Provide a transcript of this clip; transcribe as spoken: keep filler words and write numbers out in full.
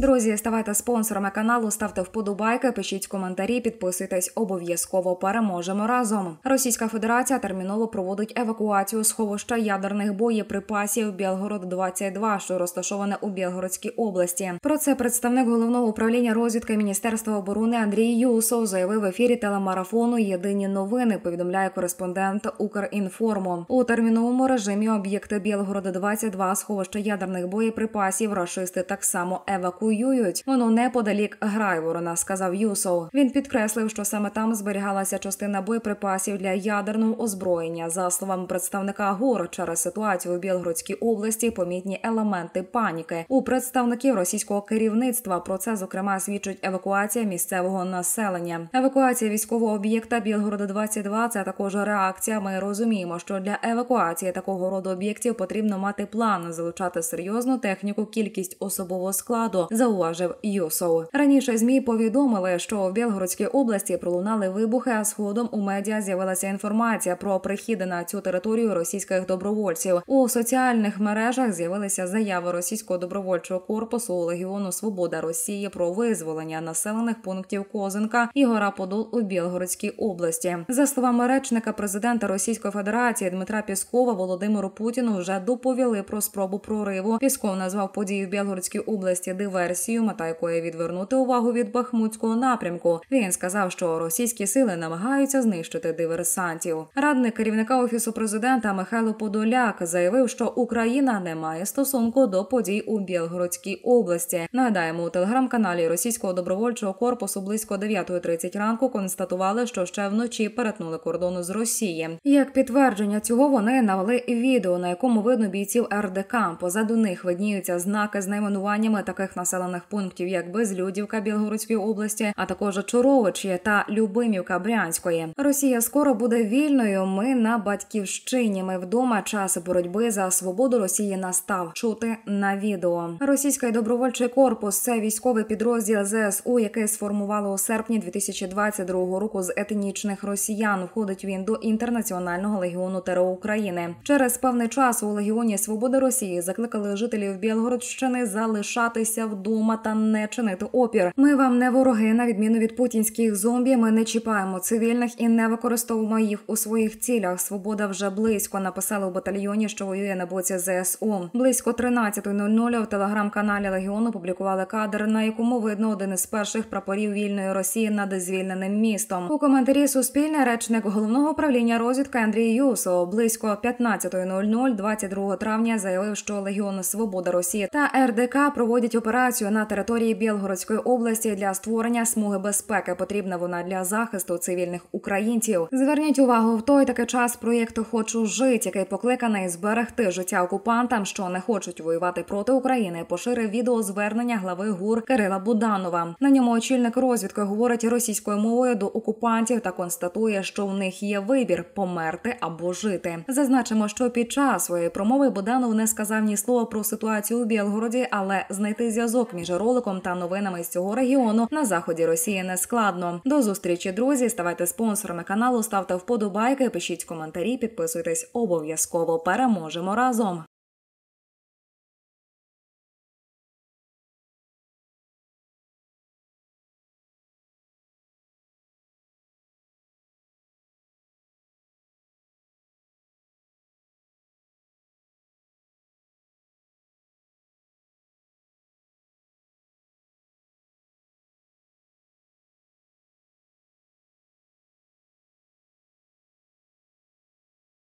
Друзі, ставайте спонсорами каналу, ставте вподобайки, пишіть коментарі, підписуйтесь, обов'язково переможемо разом. Російська Федерація терміново проводить евакуацію сховища ядерних боєприпасів Білгород двадцять два, що розташоване у Білгородській області. Про це представник Головного управління розвідки Міністерства оборони Андрій Юсов заявив в ефірі телемарафону «Єдині новини», повідомляє кореспондент Укрінформу. У терміновому режимі об'єкти Білгород двадцять два, сховища ядерних боєприпасів, рашисти так само евакуюють. Воно неподалік Грайворона, сказав Юсов. Він підкреслив, що саме там зберігалася частина боєприпасів для ядерного озброєння. За словами представника ГУР, через ситуацію у Білгородській області помітні елементи паніки. У представників російського керівництва про це, зокрема, свідчить евакуація місцевого населення. Евакуація військового об'єкта Білгород двадцять два – це також реакція. Ми розуміємо, що для евакуації такого роду об'єктів потрібно мати план, залучати серйозну техніку, кількість особового складу, зауважив Юсов. Раніше ЗМІ повідомили, що в Білгородській області пролунали вибухи, а згодом у медіа з'явилася інформація про прихід на цю територію російських добровольців. У соціальних мережах з'явилися заяви російського добровольчого корпусу Легіону Свобода Росії про визволення населених пунктів Козинка і Гора Подол у Білгородській області. За словами речника президента Російської Федерації Дмитра Пєскова, Володимиру Путіну вже доповіли про спробу прориву. Пєсков назвав події в Білгородській області диверсією, мета якої відвернути увагу від Бахмутського напрямку. Він сказав, що російські сили намагаються знищити диверсантів. Радник керівника Офісу президента Михайло Подоляк заявив, що Україна не має стосунку до подій у Білгородській області. Нагадаємо, у телеграм-каналі Російського добровольчого корпусу близько дев'ятої тридцять ранку констатували, що ще вночі перетнули кордону з Росії. Як підтвердження цього вони навели відео, на якому видно бійців ер де ка. Позаду них видніються знаки з найменуваннями таких населених пунктів, як Безлюдівка Білгородської області, а також Чоровичі та Любимівка Брянської. Росія скоро буде вільною. Ми на батьківщині. Ми вдома. Час боротьби за свободу Росії настав. Чути на відео. Російський добровольчий корпус – це військовий підрозділ зе ес у, який сформували у серпні дві тисячі двадцять другого року з етнічних росіян. Входить він до Інтернаціонального легіону ТРО України. Через певний час у Легіоні Свободи Росії закликали жителів Білгородщини залишатися вдома та не чинити опір. Ми вам не вороги, на відміну від путінських зомбі. Ми не чіпаємо цивільних і не використовуємо їх у своїх цілях. Свобода вже близько, написали у батальйоні, що воює на боці зе ес у. Близько тринадцятої нуль нуль в телеграм-каналі Легіону публікували кадр, на якому видно один із перших прапорів вільної Росії над звільненим містом. У коментарі Суспільне речник Головного управління розвідки Андрій Юсов близько п'ятнадцятої нуль нуль двадцять другого травня заявив, що Легіон Свобода Росії та ер де ка проводять операцію на території Білгородської області для створення смуги безпеки. Потрібна вона для захисту цивільних українців. Зверніть увагу, в той такий час проєкту «Хочу жити», який покликаний зберегти життя окупантам, що не хочуть воювати проти України, поширив відеозвернення глави ГУР Кирила Буданова. На ньому очільник розвідки говорить російською мовою до окупантів та констатує, що в них є вибір – померти або жити. Зазначимо, що під час своєї промови Буданов не сказав ні слова про ситуацію у Білгороді, але знайти зв'язок між роликом та новинами з цього регіону на заході Росії не складно. До зустрічі, друзі! Ставайте спонсорами каналу, ставте вподобайки, пишіть коментарі, підписуйтесь. Обов'язково переможемо разом!